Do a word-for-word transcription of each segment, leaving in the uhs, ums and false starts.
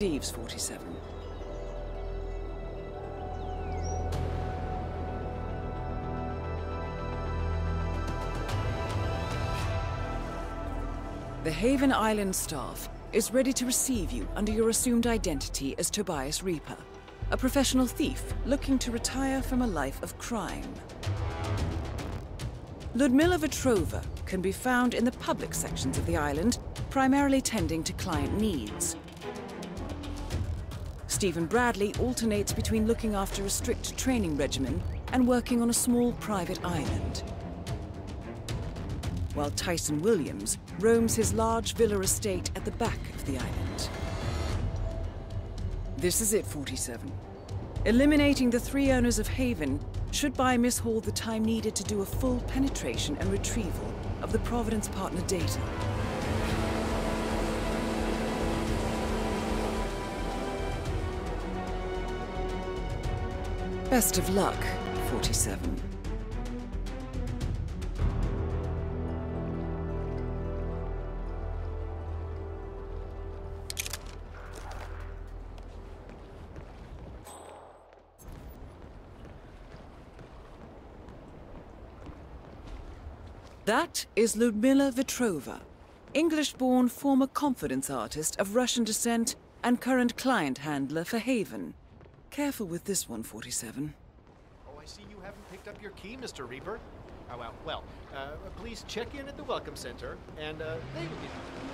thieves, forty-seven. The Haven Island staff is ready to receive you under your assumed identity as Tobias Reaper, a professional thief looking to retire from a life of crime. Ludmila Vetrova can be found in the public sections of the island, primarily tending to client needs. Stephen Bradley alternates between looking after a strict training regimen and working on a small private island, while Tyson Williams roams his large villa estate at the back of the island. This is it, forty-seven. Eliminating the three owners of Haven should buy Miss Hall the time needed to do a full penetration and retrieval of the Providence partner data. Best of luck, forty-seven. That is Ludmila Vetrova, English-born former confidence artist of Russian descent and current client handler for Haven. Careful with this one, forty-seven. Oh, I see you haven't picked up your key, Mister Reaper. Oh, well, well, uh, please check in at the Welcome Center, and uh, they will give you...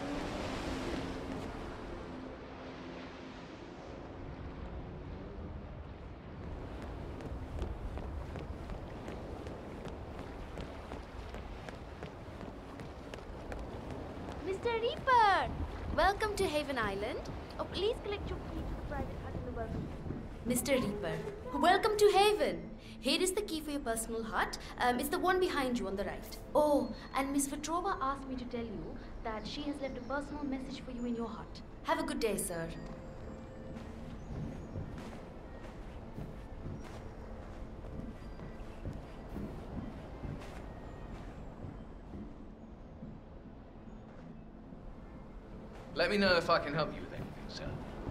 Mister Reaper! Welcome to Haven Island. Oh, please collect your key to the private hut in the welcome. Mister Reaper, welcome to Haven. Here is the key for your personal hut. Um, it's the one behind you on the right. Oh, and Miss Vetrova asked me to tell you that she has left a personal message for you in your hut. Have a good day, sir. Let me know if I can help you with anything, sir.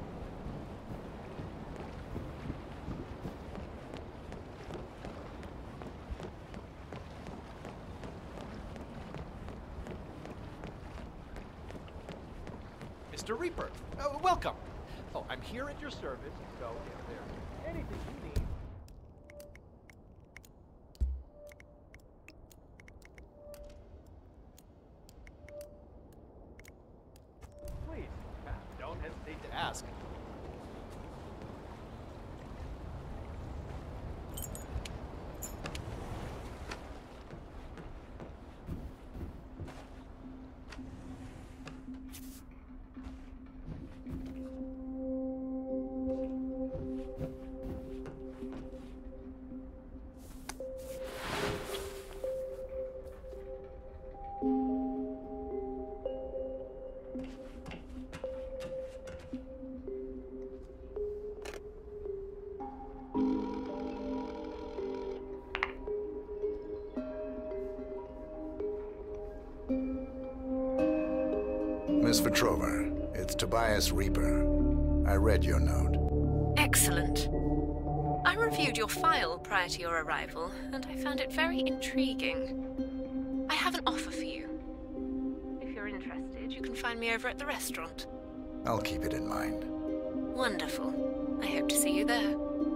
Mister Reaper, uh, welcome. Oh, I'm here at your service, so if there's anything you need... Please, uh, don't hesitate to ask. Miss Vetrova, it's Tobias Reaper. I read your note. Excellent. I reviewed your file prior to your arrival, and I found it very intriguing. I have an offer for you. If you're interested, you can find me over at the restaurant. I'll keep it in mind. Wonderful. I hope to see you there.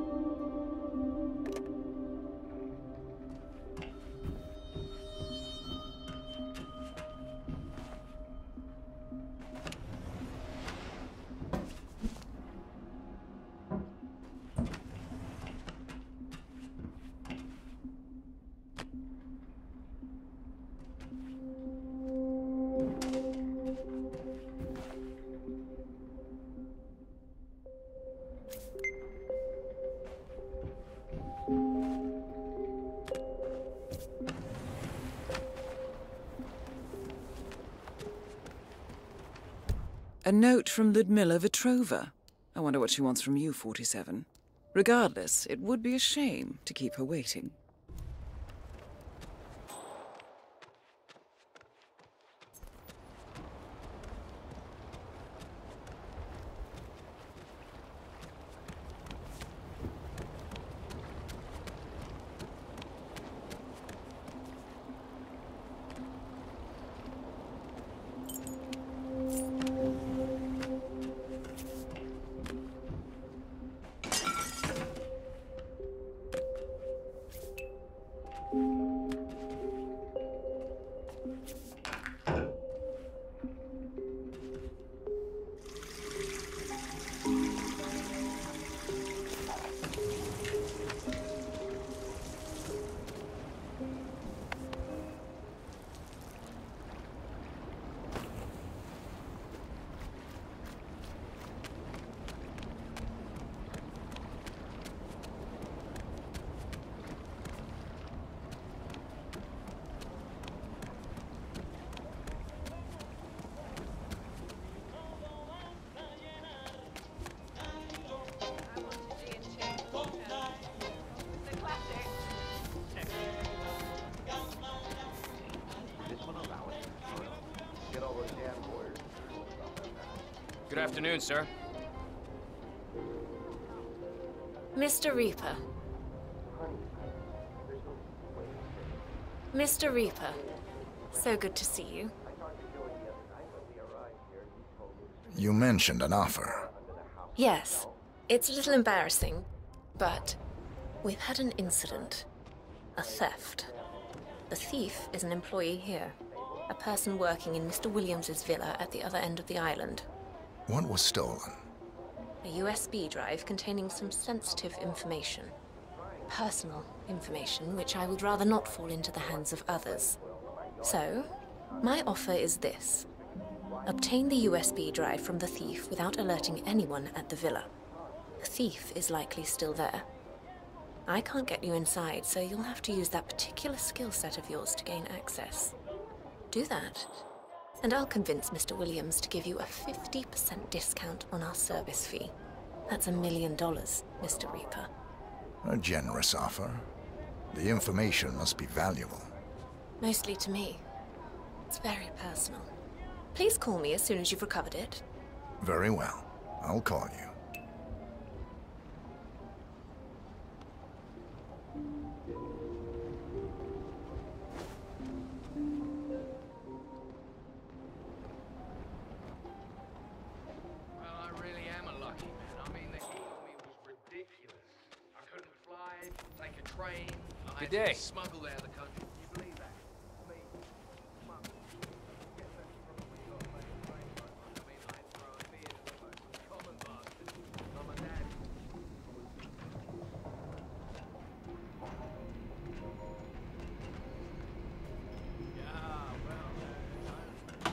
A note from Ludmila Vetrova. I wonder what she wants from you, forty-seven. Regardless, it would be a shame to keep her waiting. afternoon, sir. Mister Reaper. Mister Reaper. So good to see you. You mentioned an offer. Yes. It's a little embarrassing, but we've had an incident. A theft. The thief is an employee here. A person working in Mister Williams's villa at the other end of the island. What was stolen? A U S B drive containing some sensitive information. Personal information which I would rather not fall into the hands of others. So, my offer is this. Obtain the U S B drive from the thief without alerting anyone at the villa. The thief is likely still there. I can't get you inside, so you'll have to use that particular skill set of yours to gain access. Do that, and I'll convince Mister Williams to give you a fifty percent discount on our service fee. That's a million dollars, Mister Reaper. A generous offer. The information must be valuable. Mostly to me. It's very personal. Please call me as soon as you've recovered it. Very well. I'll call you. Good day. Smuggled out of the country. Can you believe that? I mean, smuggled. Get that from a real place, right? I mean, I'd throw a beer to the most common bastard. Mum and Dad. Yeah, well, uh,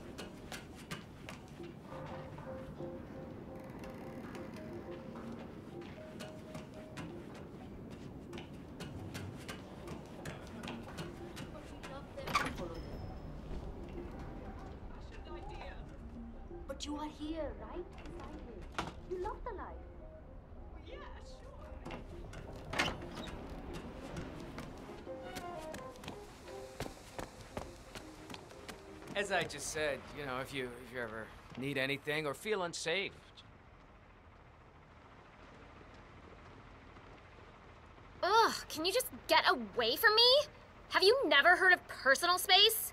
But you are here, right? Beside him. You love the life. Yeah, sure. As I just said, you know, if you if you ever need anything or feel unsafe. Ugh, can you just get away from me? Have you never heard of personal space?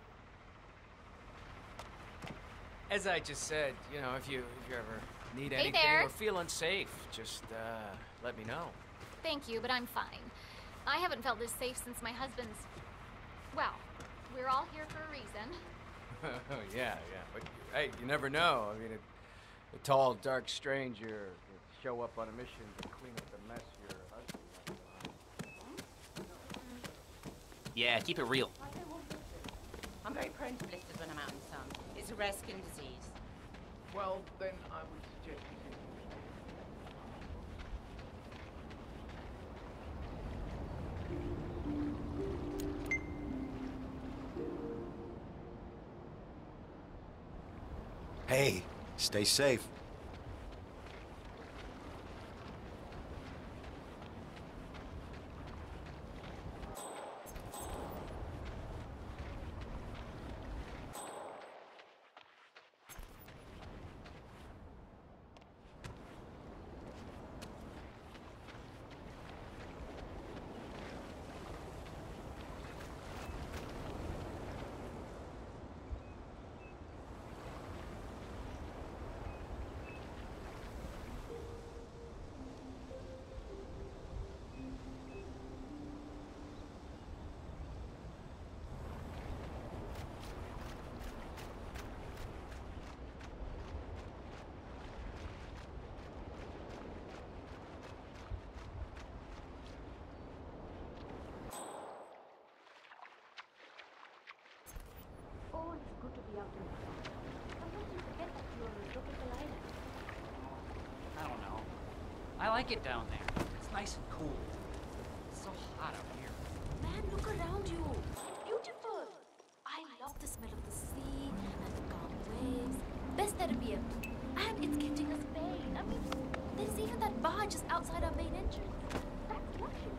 As I just said, you know, if you if you ever need Hey anything there. or feel unsafe, just uh, let me know. Thank you, but I'm fine. I haven't felt this safe since my husband's... Well, we're all here for a reason. yeah, yeah, but hey, you never know. I mean, a, a tall, dark stranger could show up on a mission to clean up the mess your husband left behind. Yeah, keep it real. I'm very prone to blisters when I'm out in the sun. It's a rare skin disease. Well, then I would suggest you do. Hey, stay safe. Oh, it's good to be out in the sun. Sometimes you forget that you're on a tropical island. I don't know. I like it down there. It's nice and cool. It's so hot out here. Man, look around you. Beautiful. I love the smell of the sea and the calm waves. Best therapy ever. And it's getting us paid. I mean, there's even that bar just outside our main entrance. That's luxury.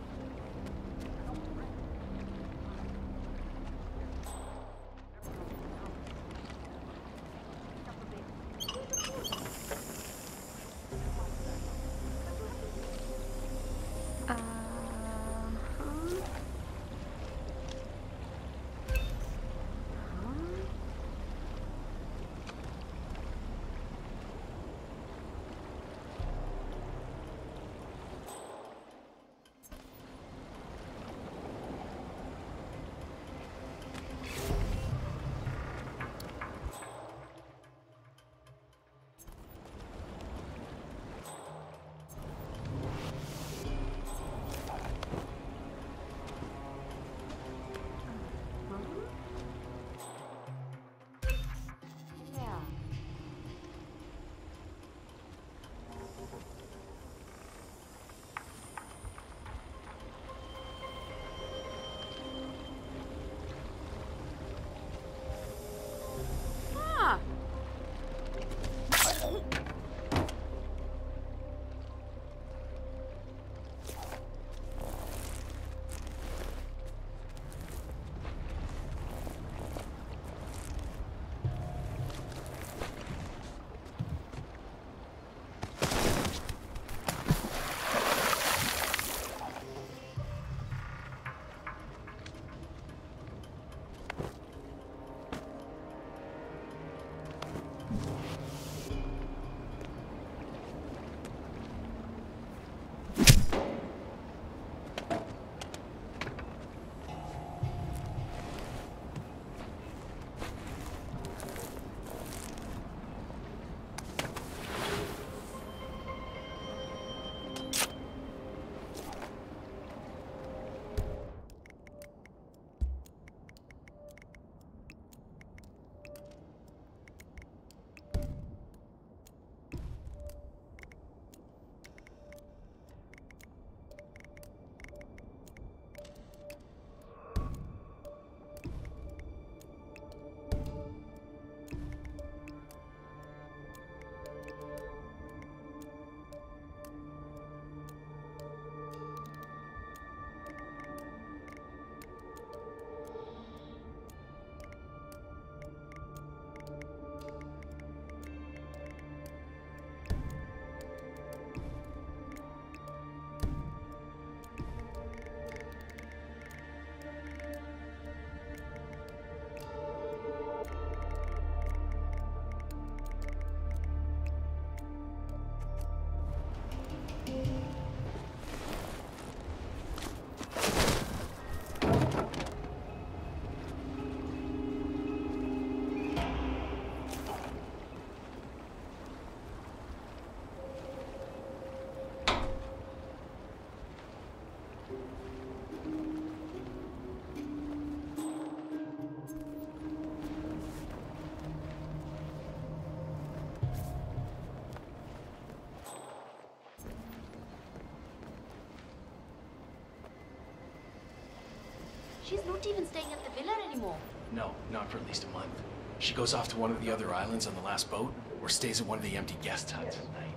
She's not even staying at the villa anymore. No, not for at least a month. She goes off to one of the other islands on the last boat, or stays at one of the empty guest huts.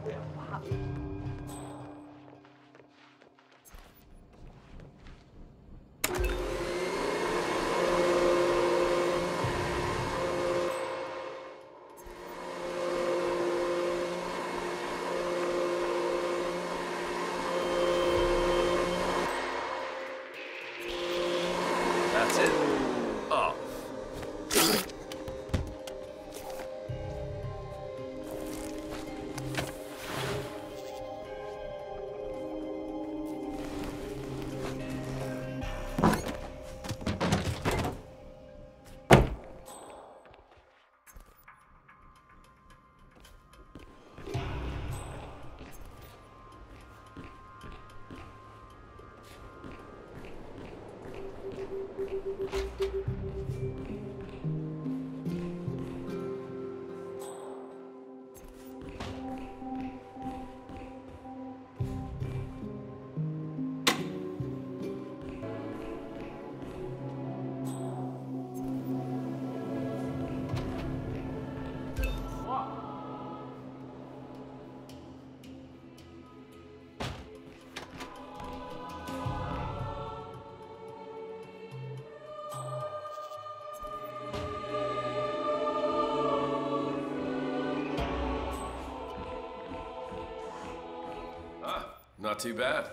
That's it. Oh. Not too bad.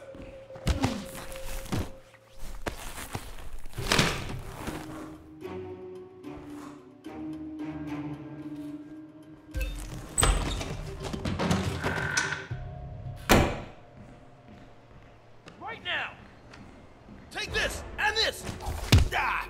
Right now! Take this and this! Ah!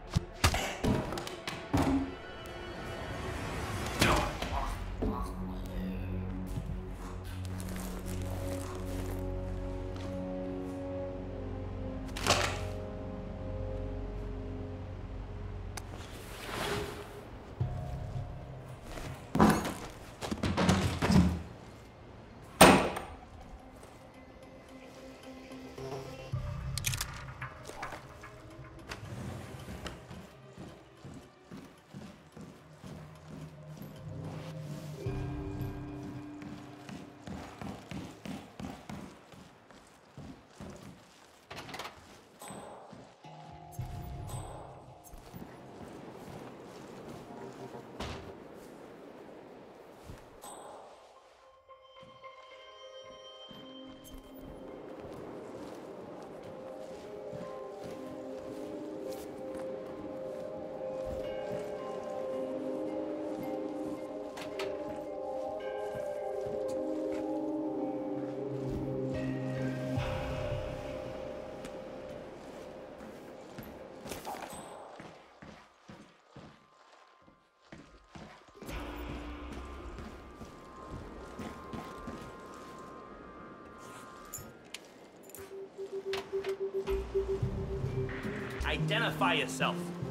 Identify yourself.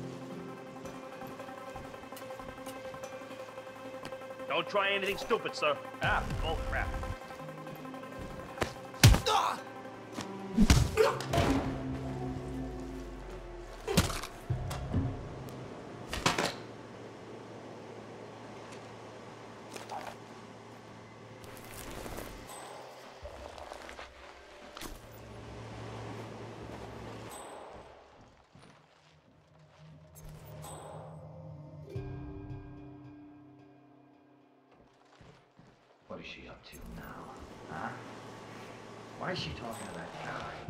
Don't try anything stupid, sir. Ah, bull crap. What is she up to now? Huh? Why is she talking to that guy?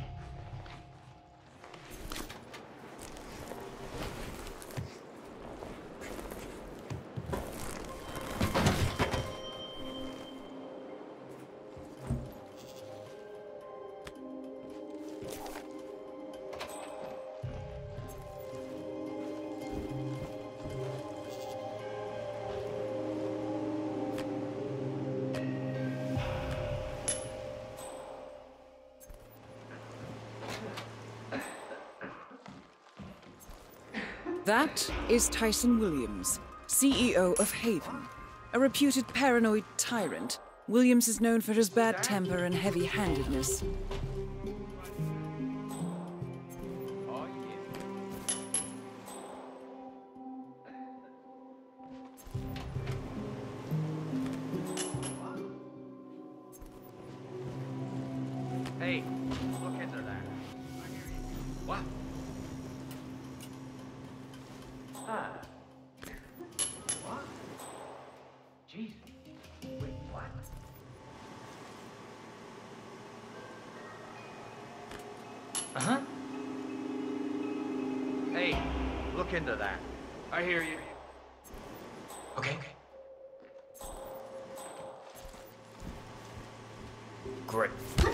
That is Tyson Williams, C E O of Haven. A reputed paranoid tyrant, Williams is known for his bad temper and heavy-handedness. Oh, yeah. Hey, look into that. What? Ah. What? Jesus. Wait, what? Uh-huh. Hey, look into that. I hear you. Okay, okay. Great.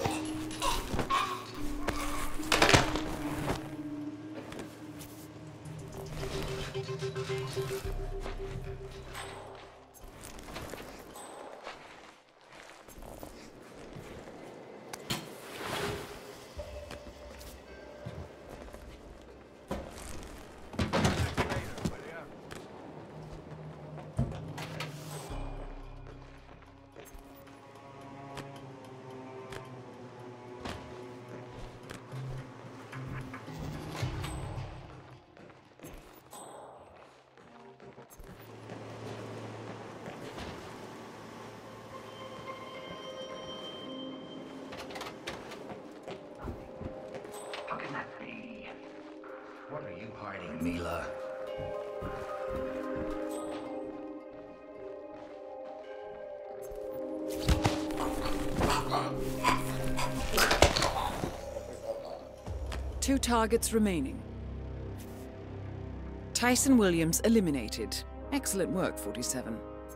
How can that be? What are you hiding, Mila? Two targets remaining. Tyson Williams eliminated. Excellent work, forty-seven.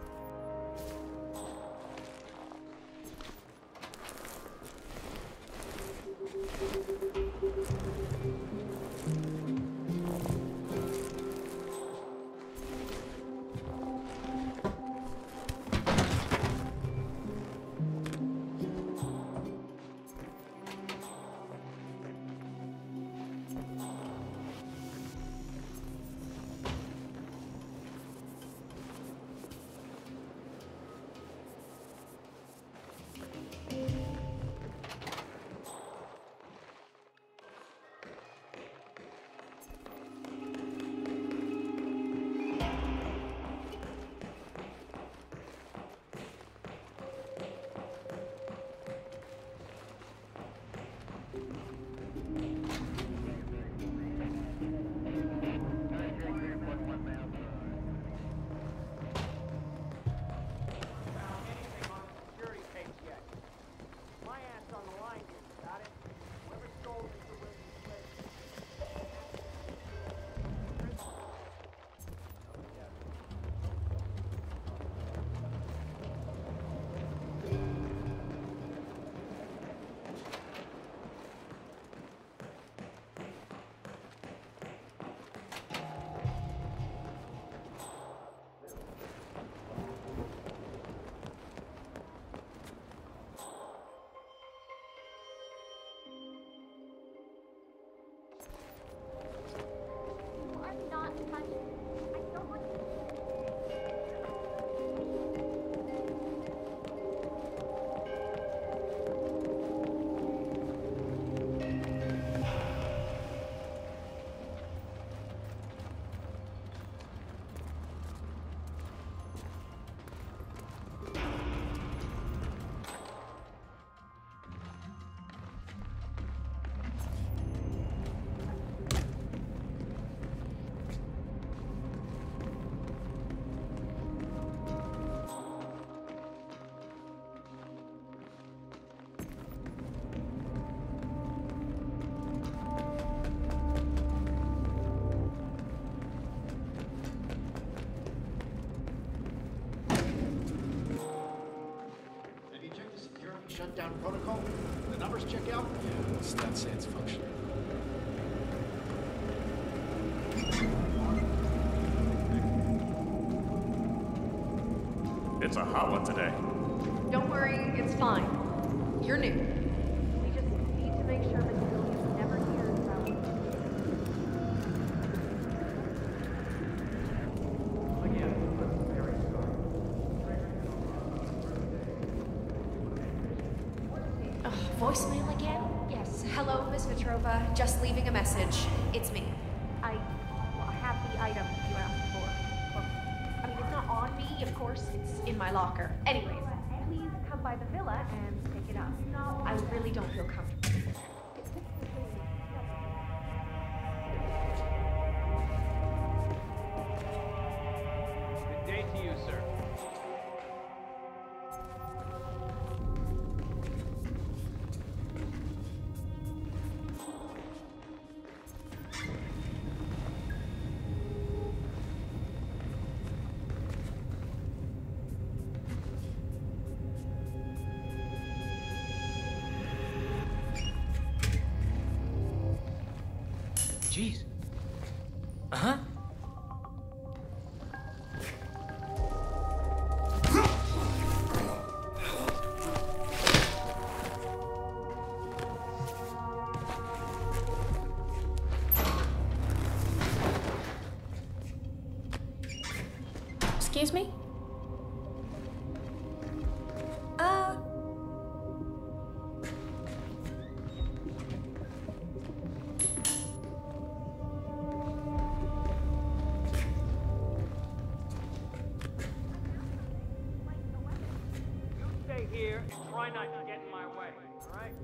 Shutdown protocol? The numbers check out? Yeah, stats say it's functioning. It's a hot one today. Don't worry, it's fine. You're new. We just need to make sure Miss Williams never hears about it. Voicemail again? Yes. Hello, Miss Petrova. Just leaving a message. It's me. I have the item you asked for. Well, I mean, it's not on me, of course. It's in my locker. Anyways, Please come by the villa and pick it up. I really really don't feel comfortable. Good day to you, sir. Jeez. Uh-huh. Excuse me? Uh... You stay here and try not to get in my way, all right?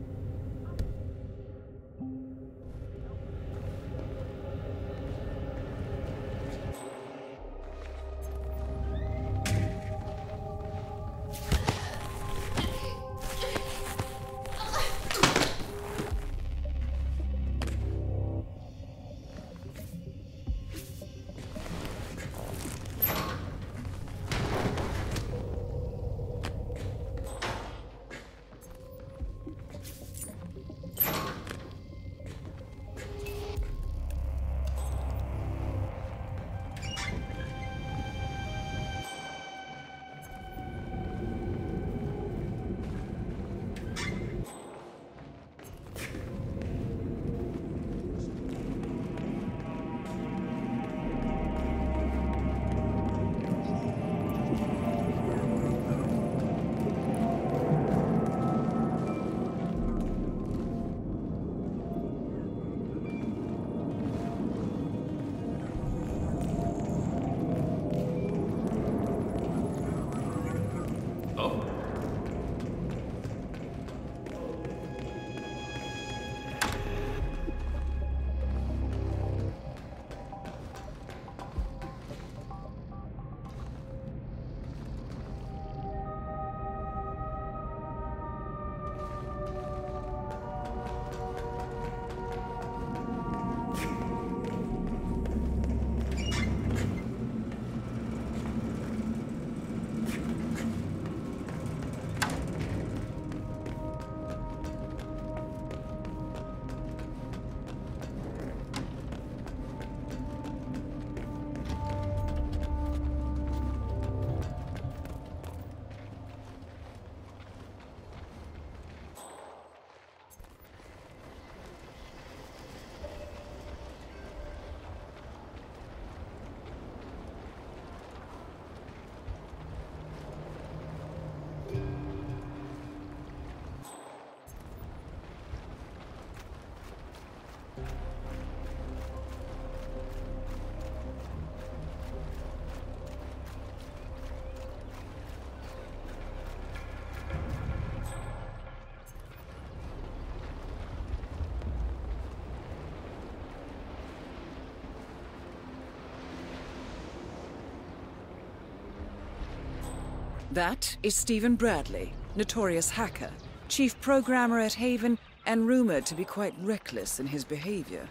That is Stephen Bradley, notorious hacker, chief programmer at Haven, and rumored to be quite reckless in his behavior.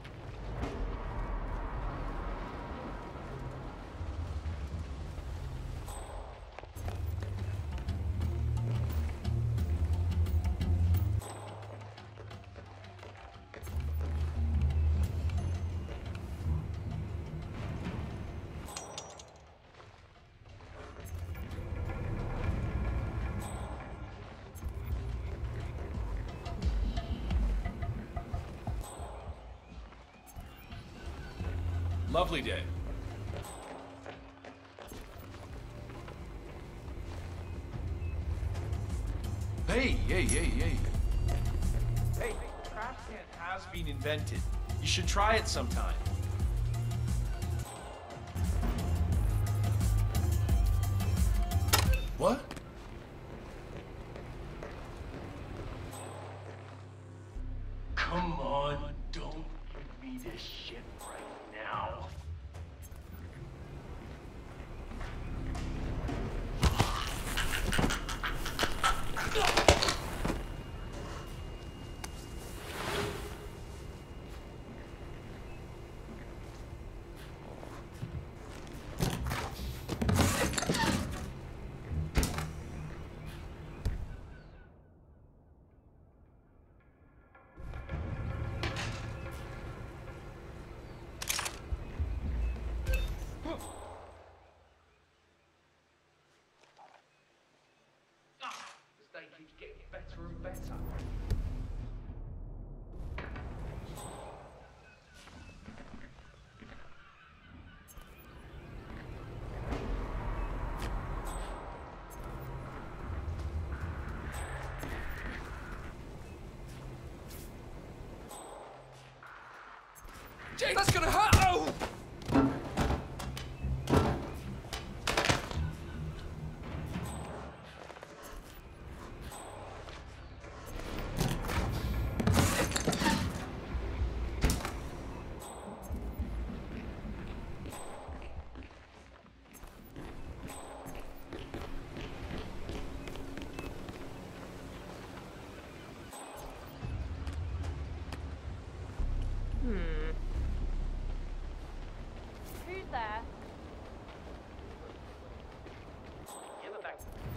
Lovely day. Hey, hey, hey, hey. Hey, trash can has been invented. You should try it sometime. What? Come on, don't give me this shit right now. This day keeps getting better and better. Jake, that's gonna hurt! Oh! Who's there? Give it back.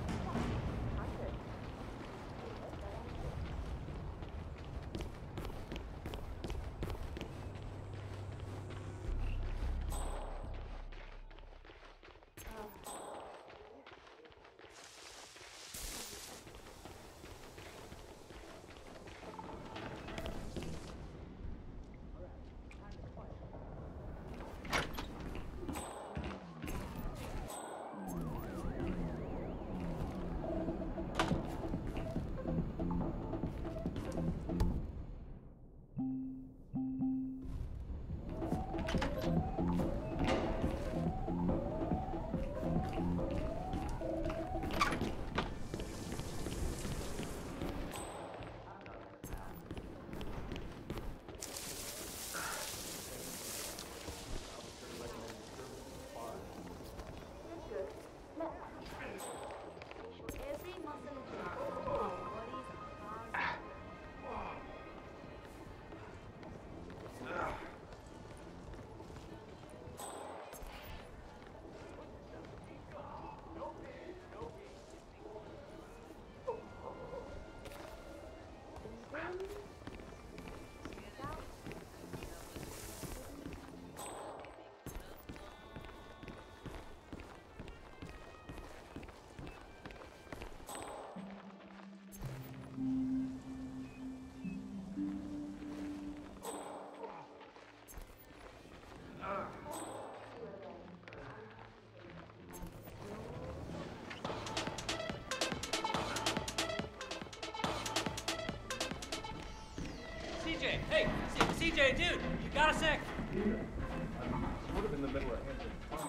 C J, hey, C J, dude, you got a sec? Sort of in the middle of Hampton.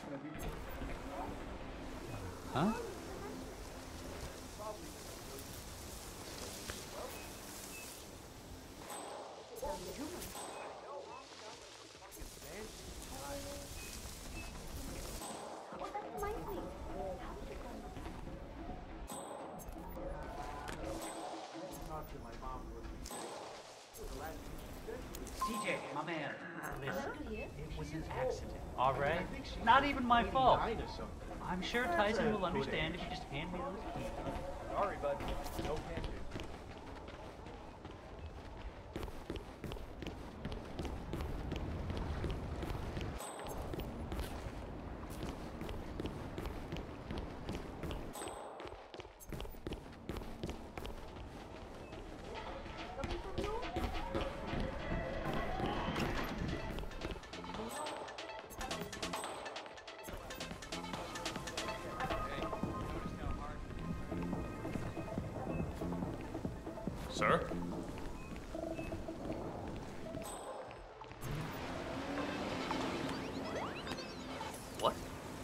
Huh? C J, my man, listen, it was an accident, all right? Not even my fault. I'm sure Tyson will understand if you just hand me those keys. Sorry, bud. No can do. Sir? What?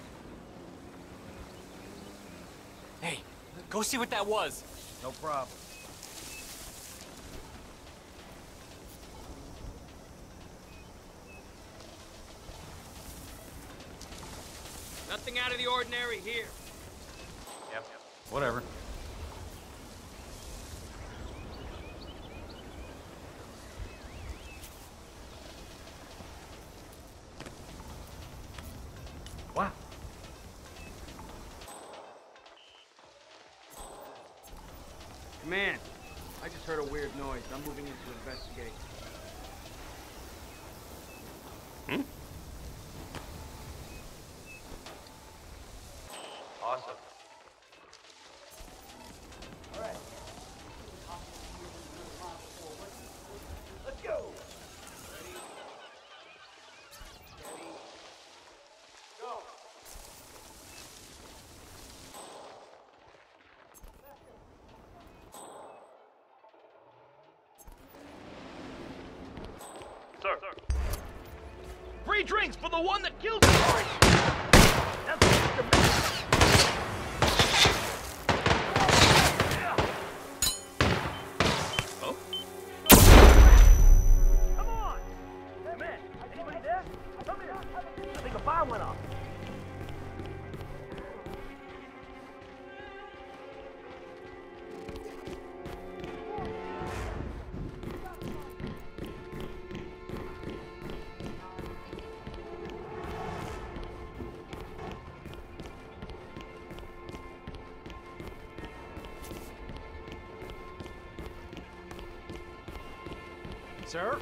Hey, go see what that was. No problem. Nothing out of the ordinary here. Yep. Whatever. Wow. Command, I just heard a weird noise. I'm moving in to investigate. Hmm? Awesome. All right. Let's go. Ready? Steady. Go. Sir. Free drinks for the one that kills you. That's Mister Oh? Come on! Hey, man, anybody there? Come here. I think a fire went off. Sir?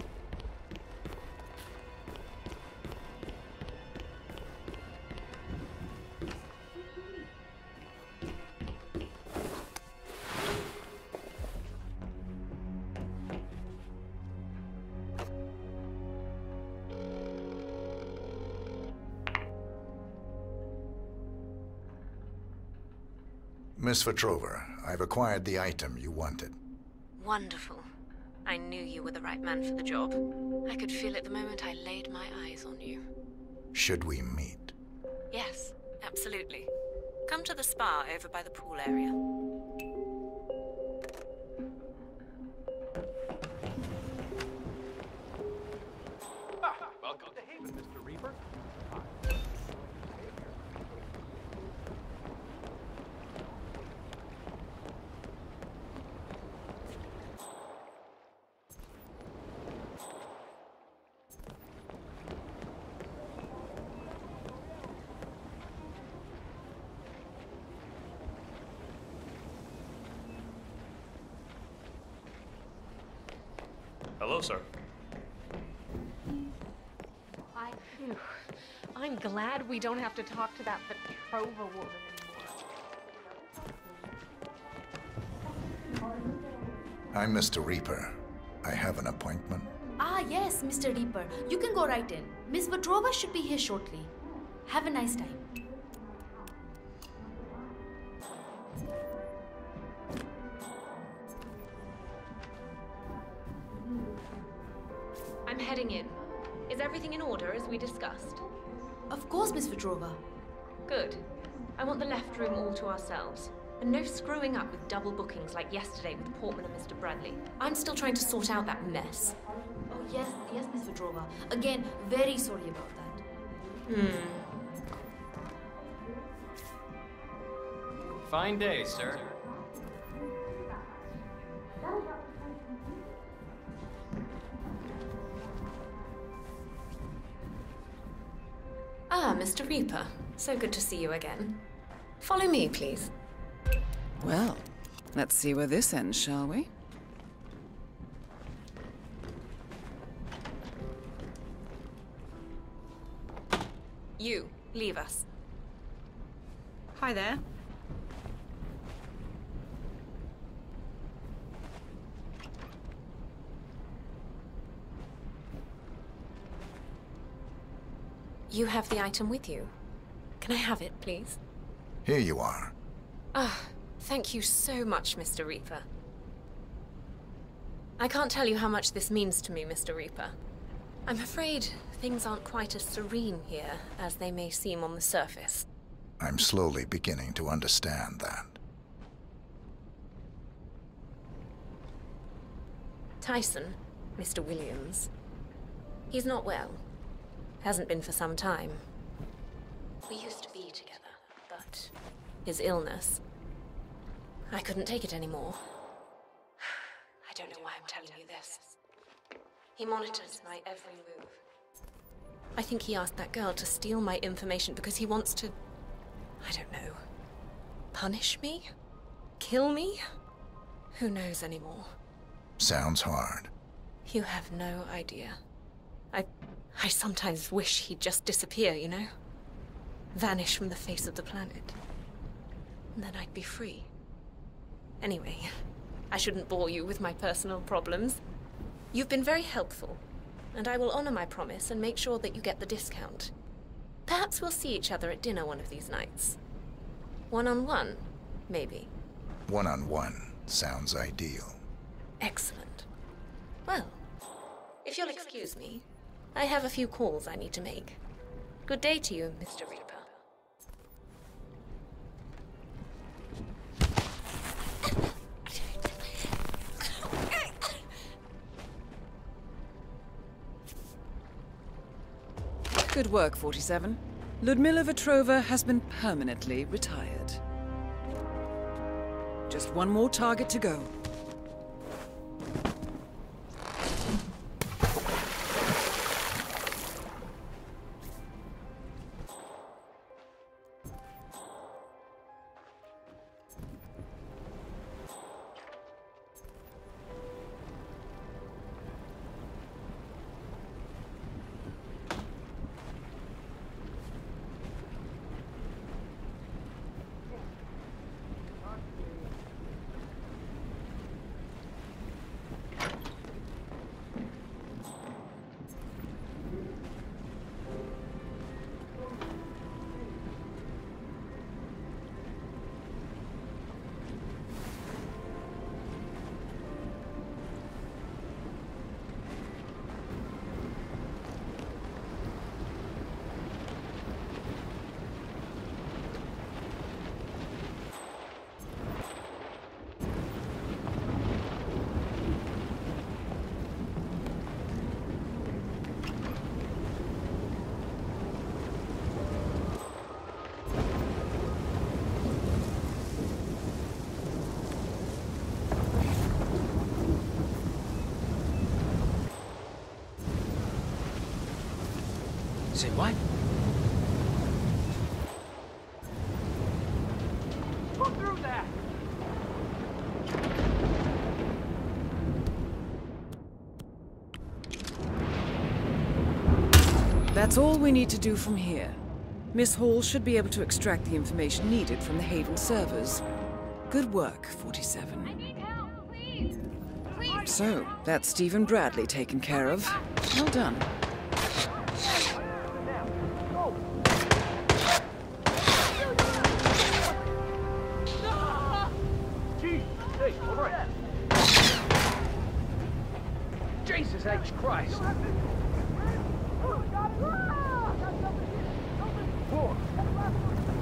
Miss Vetrova, I've acquired the item you wanted. Wonderful. I knew you were the right man for the job. I could feel it the moment I laid my eyes on you. Should we meet? Yes, absolutely. Come to the spa over by the pool area. Ah, welcome to Haven, Mister Reaper. Hello, sir. I, phew. I'm glad we don't have to talk to that Petrova woman anymore. I'm Mister Reaper. I have an appointment. Ah, yes, Mister Reaper. You can go right in. Miss Vetrova should be here shortly. Have a nice time. I'm heading in. Is everything in order as we discussed? Of course, Miss Vetrova. Good. I want the left room all to ourselves. And no screwing up with double bookings like yesterday with Portman and Mister Bradley. I'm still trying to sort out that mess. Oh, yes, yes, Miss Vetrova. Again, very sorry about that. Hmm. Fine day, sir. Ah, Mister Reaper. So good to see you again. Follow me, please. Well, let's see where this ends, shall we? You, leave us. Hi there. You have the item with you. Can I have it, please? Here you are. Ah, thank you so much, Mister Reaper. I can't tell you how much this means to me, Mister Reaper. I'm afraid things aren't quite as serene here as they may seem on the surface. I'm slowly beginning to understand that. Tyson, Mister Williams, he's not well. Hasn't been for some time. We used to be together, but his illness... I couldn't take it anymore. I don't know why I'm telling you this. He monitors my every move. I think he asked that girl to steal my information because he wants to... I don't know. Punish me? Kill me? Who knows anymore? Sounds hard. You have no idea. I... I sometimes wish he'd just disappear, you know? Vanish from the face of the planet. And then I'd be free. Anyway, I shouldn't bore you with my personal problems. You've been very helpful, and I will honor my promise and make sure that you get the discount. Perhaps we'll see each other at dinner one of these nights. One-on-one, maybe. One-on-one sounds ideal. Excellent. Well, if you'll excuse me, I have a few calls I need to make. Good day to you, Mister Reaper. Good work, forty-seven. Ludmilla Vetrova has been permanently retired. Just one more target to go. Say what? Go through that! That's all we need to do from here. Miss Hall should be able to extract the information needed from the Haven servers. Good work, forty-seven. I need help, please! Please! So, that's Stephen Bradley taken care of. Well done. Jesus H. Christ! Four.